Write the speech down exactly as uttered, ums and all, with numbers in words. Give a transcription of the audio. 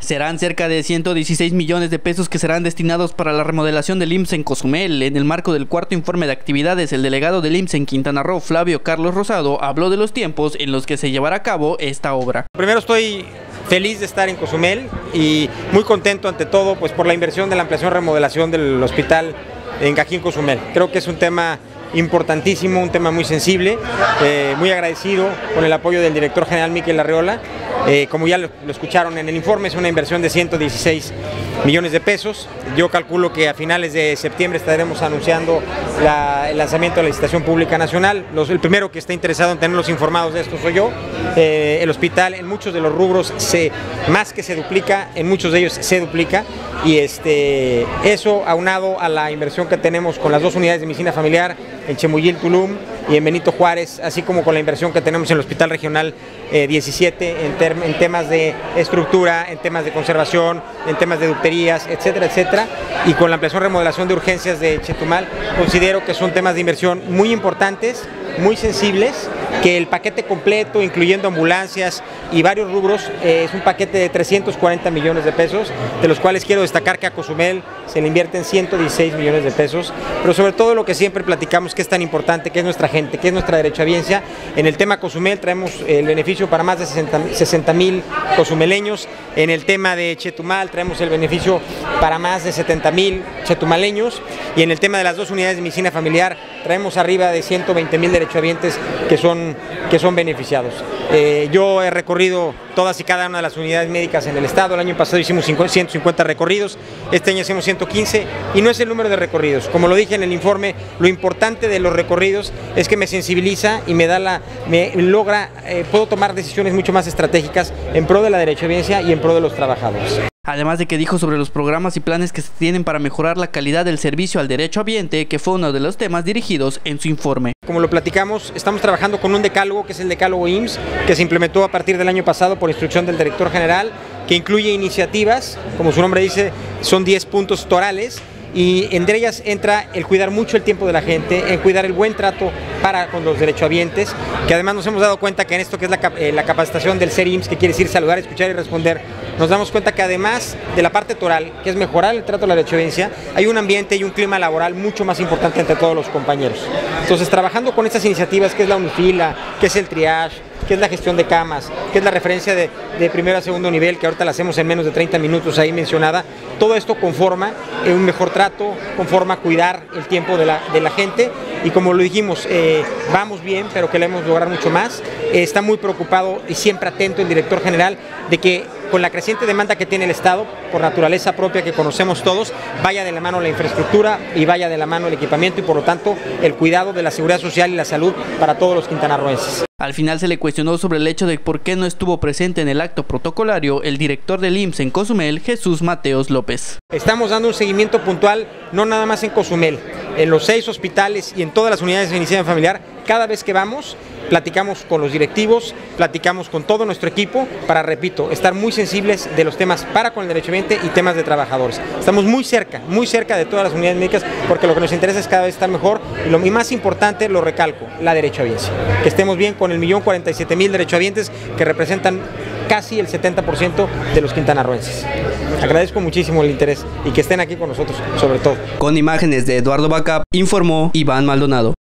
Serán cerca de ciento dieciséis millones de pesos que serán destinados para la remodelación del I M S S en Cozumel. En el marco del cuarto informe de actividades, el delegado del I M S S en Quintana Roo, Flavio Carlos Rosado, habló de los tiempos en los que se llevará a cabo esta obra. Primero, estoy feliz de estar en Cozumel y muy contento ante todo pues por la inversión de la ampliación y remodelación del hospital en Cajín, Cozumel. Creo que es un tema importantísimo, un tema muy sensible, eh, muy agradecido con el apoyo del director general Miquel Arreola. Eh, como ya lo, lo escucharon en el informe, es una inversión de ciento dieciséis millones de pesos. Yo calculo que a finales de septiembre estaremos anunciando la, el lanzamiento de la licitación pública nacional. Los, el primero que está interesado en tenerlos informados de esto soy yo. Eh, el hospital en muchos de los rubros se, más que se duplica, en muchos de ellos se duplica, y este, eso aunado a la inversión que tenemos con las dos unidades de medicina familiar en Chemuyil, Tulum y en Benito Juárez, así como con la inversión que tenemos en el Hospital Regional eh, diecisiete en, en temas de estructura, en temas de conservación, en temas de ducterías, etcétera, etcétera, y con la ampliación y remodelación de urgencias de Chetumal. Considero que son temas de inversión muy importantes, muy sensibles, que el paquete completo, incluyendo ambulancias y varios rubros, eh, es un paquete de trescientos cuarenta millones de pesos, de los cuales quiero destacar que a Cozumel se le invierten ciento dieciséis millones de pesos, pero sobre todo lo que siempre platicamos que es tan importante, que es nuestra gente, que es nuestra derechohabiencia. En el tema Cozumel traemos el beneficio para más de sesenta mil cozumeleños, en el tema de Chetumal traemos el beneficio para más de setenta mil chetumaleños, y en el tema de las dos unidades de medicina familiar traemos arriba de ciento veinte mil derechohabientes que son, que son beneficiados. Eh, yo he recorrido todas y cada una de las unidades médicas en el estado. El año pasado hicimos ciento cincuenta recorridos, este año hacemos ciento quince, y no es el número de recorridos. Como lo dije en el informe, lo importante de los recorridos es que me sensibiliza y me da la, me logra, eh, puedo tomar decisiones mucho más estratégicas en pro de la derechohabiencia y en pro de los trabajadores. Además de que dijo sobre los programas y planes que se tienen para mejorar la calidad del servicio al derechohabiente, que fue uno de los temas dirigidos en su informe. Como lo platicamos, estamos trabajando con un decálogo, que es el decálogo I M S S, que se implementó a partir del año pasado por instrucción del director general, que incluye iniciativas, como su nombre dice, son diez puntos torales, y entre ellas entra el cuidar mucho el tiempo de la gente, el cuidar el buen trato para con los derechohabientes, que además nos hemos dado cuenta que en esto que es la, eh, la capacitación del ser I M S S, que quiere decir saludar, escuchar y responder, nos damos cuenta que además de la parte toral, que es mejorar el trato de la derechohabiencia, hay un ambiente y un clima laboral mucho más importante entre todos los compañeros. Entonces, trabajando con estas iniciativas, que es la Unifila, que es el triage, que es la gestión de camas, que es la referencia de, de primero a segundo nivel, que ahorita la hacemos en menos de treinta minutos ahí mencionada, todo esto conforma eh, un mejor trato, conforma cuidar el tiempo de la, de la gente, y como lo dijimos, eh, vamos bien, pero queremos lograr mucho más. Eh, está muy preocupado y siempre atento el director general de que con la creciente demanda que tiene el Estado, por naturaleza propia que conocemos todos, vaya de la mano la infraestructura y vaya de la mano el equipamiento, y por lo tanto el cuidado de la seguridad social y la salud para todos los quintanarroenses. Al final se le cuestionó sobre el hecho de por qué no estuvo presente en el acto protocolario el director del I M S S en Cozumel, Jesús Mateos López. Estamos dando un seguimiento puntual, no nada más en Cozumel, en los seis hospitales y en todas las unidades de medicina familiar. Cada vez que vamos, platicamos con los directivos, platicamos con todo nuestro equipo para, repito, estar muy sensibles de los temas para con el derechohabiente y temas de trabajadores. Estamos muy cerca, muy cerca de todas las unidades médicas, porque lo que nos interesa es cada vez estar mejor, y lo más importante, lo recalco, la derechohabiencia. Que estemos bien con el millón cuarenta y siete mil derechohabientes, que representan casi el setenta por ciento de los quintanarroenses. Agradezco muchísimo el interés y que estén aquí con nosotros, sobre todo. Con imágenes de Eduardo Bacap, informó Iván Maldonado.